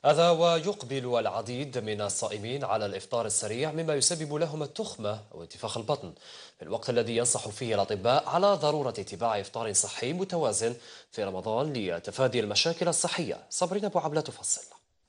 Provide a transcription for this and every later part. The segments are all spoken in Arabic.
هذا ويقبل العديد من الصائمين على الإفطار السريع مما يسبب لهم التخمة أو انتفاخ البطن، في الوقت الذي ينصح فيه الأطباء على ضرورة اتباع إفطار صحي متوازن في رمضان لتفادي المشاكل الصحية. صابرين أبو عبلة تفصل.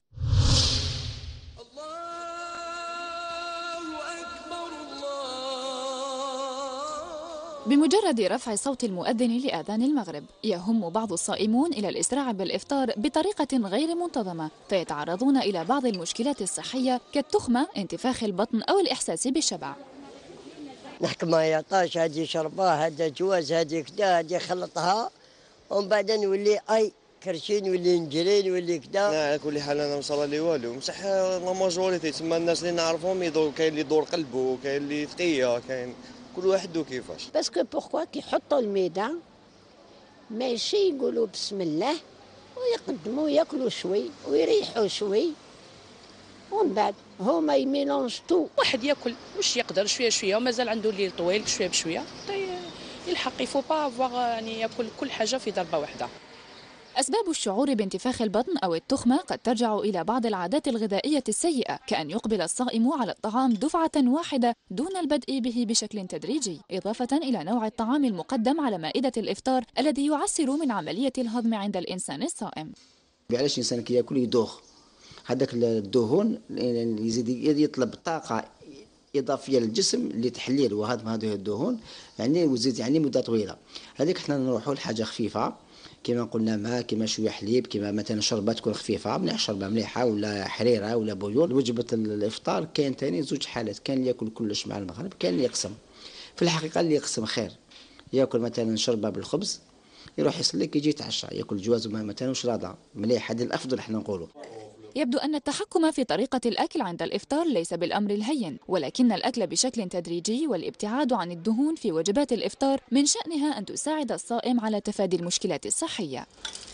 بمجرد رفع صوت المؤذن لآذان المغرب يهم بعض الصائمون إلى الإسراع بالإفطار بطريقة غير منتظمة، فيتعرضون إلى بعض المشكلات الصحية كالتخمة، انتفاخ البطن أو الإحساس بالشبع. نحكي ما يعطاش، هذه شرباه، هذا جواز، هذه كدا، هذه خلطها، ومن بعد نولي كرشين، نولي نجري، نولي كدا. على كل حال انا مصلى لي والو، بصح لا ماجوريتي تما الناس اللي نعرفهم كاين اللي يدور قلبه، كاين اللي ثقيه، كاين كل واحد وكيفاش. باسكو بوركوا كيحطوا الميدان ماشي يقولوا بسم الله ويقدموا ياكلوا شوي ويريحوا شوي، ومن بعد هما يميلونج تو. واحد ياكل مش يقدر شويه شويه ومازال عنده الليل طويل، بشويه بشويه يلحق. يفو با يعني ياكل كل حاجه في ضربه واحده. أسباب الشعور بانتفاخ البطن أو التخمة قد ترجع إلى بعض العادات الغذائية السيئة، كأن يقبل الصائم على الطعام دفعة واحدة دون البدء به بشكل تدريجي، إضافة إلى نوع الطعام المقدم على مائدة الإفطار الذي يعسر من عملية الهضم عند الإنسان الصائم. علاش الإنسان كياكل يدوخ، هذاك الدهون يزيد يطلب طاقة إضافية للجسم لتحليل وهضم هذه الدهون، يعني وزيد يعني مدة طويلة. هذيك حنا نروحوا لحاجة خفيفة كما قلنا، ماء، كما شويه حليب، كما مثلا شربه تكون خفيفه مليح، شربه مليحه ولا حريره ولا بيور. وجبه الافطار كاين ثاني زوج حالات، كاين اللي ياكل كلش مع المغرب، كاين اللي يقسم. في الحقيقه اللي يقسم خير، ياكل مثلا شربه بالخبز، يروح يصلي كي يجي يتعشى ياكل جواز مثلا وشراضه مليح، هذا الافضل احنا نقولوا. يبدو أن التحكم في طريقة الأكل عند الإفطار ليس بالأمر الهين، ولكن الأكل بشكل تدريجي والابتعاد عن الدهون في وجبات الإفطار من شأنها أن تساعد الصائم على تفادي المشكلات الصحية.